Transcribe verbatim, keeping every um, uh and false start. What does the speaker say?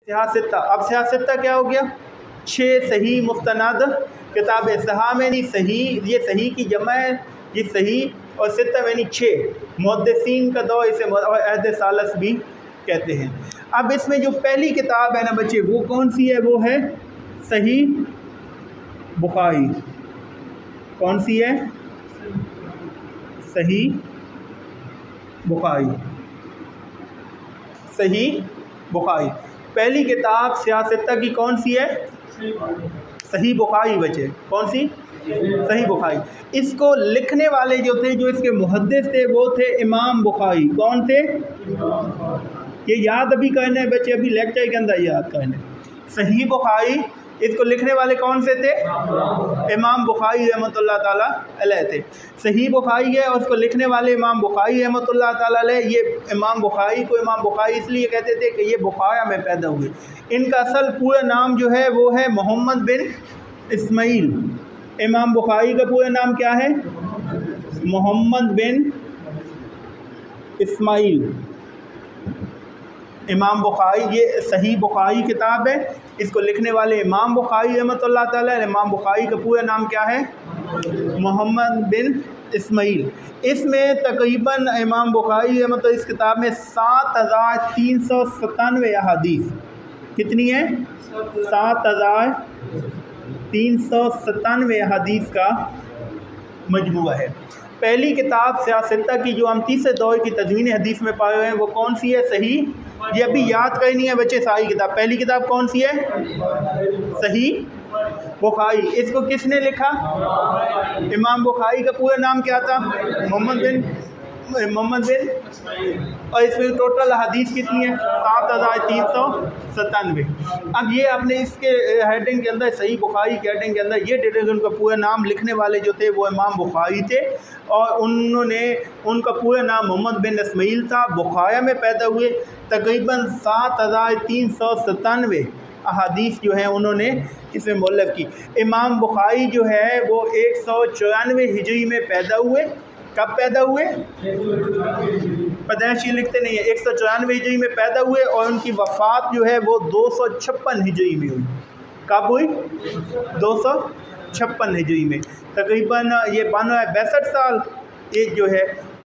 سیاستہ، اب سیاستہ کیا ہو گیا؟ چھ صحیح مستند کتاب صحاح میں نہیں صحیح، یہ صحیح کی جمع ہے، یہ صحیح اور ستہ میں نہیں چھ، محدثین کا دور اسے عہد ثالث بھی کہتے ہیں۔ اب اس میں جو پہلی کتاب ہے نا بچے وہ کون سی ہے؟ وہ ہے صحیح بخاری۔ کون سی ہے؟ صحیح بخاری۔ صحیح بخاری پہلی کتاب سیاستہ کی کون سی ہے؟ صحیح بخاری بچے، کون سی؟ صحیح بخاری۔ اس کو لکھنے والے جو تھے، جو اس کے محدث تھے، وہ تھے امام بخاری۔ کون تھے؟ یہ یاد ابھی کرنا ہے بچے، ابھی لیکچر کے اندر یاد کرنا ہے۔ صحیح بخاری اس کو لکھنے والے کون سے تھے؟ امام بخاری رحمۃ اللہ تعالیٰ علیہ تھے۔ صحیح بخاری ہے اور اس کو لکھنے والے امام بخاری رحمۃ اللہ تعالیٰ علیہ۔ یہ امام بخاری کو امام بخاری اس لیے کہتے تھے کہ یہ بخارا میں پیدا ہوئے۔ ان کا اصل پورا نام جو ہے وہ ہے محمد بن اسماعیل۔ امام بخاری کا پورا نام کیا ہے؟ محمد بن اسماعیل۔ امام بخاری، یہ صحیح بخاری کتاب ہے، اس کو لکھنے والے امام بخاری رحمۃ اللہ تعالیٰ۔ امام بخاری کا پورا نام کیا ہے؟ محمد بن اسماعیل۔ اس میں تقریباً امام بخاری رحمۃ اللہ اس کتاب میں سات ہزار تین سو ستانوے احادیث، کتنی ہیں؟ سات ہزار تین سو ستانوے احادیث کا مجموعہ ہے۔ پہلی کتاب سیاستہ کی جو ہم تیسرے دور کی تدوین حدیث میں پائے ہوئے ہیں وہ کون سی ہے؟ صحیح، یہ ابھی یاد کرنی ہے بچے ساری کتاب۔ پہلی کتاب کون سی ہے؟ صحیح بخاری۔ اس کو کس نے لکھا؟ امام بخاری کا پورا نام کیا تھا؟ محمد بن محمد بن اور اس میں ٹوٹل حدیث کتنی ہے؟ سات ہزار تین سو ستانوے۔ اب یہ آپ نے اس کے ہیڈنگ کے اندر صحیح بخاری کے ہیڈنگ کے اندر یہ ڈیٹیل، ان کا پورا نام لکھنے والے جو تھے وہ امام بخاری تھے اور انہوں نے ان کا پورا نام محمد بن اسماعیل تھا۔ بخارا میں پیدا ہوئے، تقریباً سات ہزار تین سو ستانوے احادیث جو ہیں انہوں نے اس میں مؤلف کی۔ امام بخاری جو ہے وہ ایک سو چورانوے ہجری میں پیدا ہوئے۔ کب پیدا ہوئے؟ پیدائشی لکھتے نہیں ہیں، ایک سو چورانوے ہجری میں پیدا ہوئے اور ان کی وفات جو ہے وہ دو سو چھپن ہجری میں ہوئی۔ کب ہوئی؟ دو سو چھپن ہجری میں، تقریباً یہ بانوے باسٹھ سال ایج جو ہے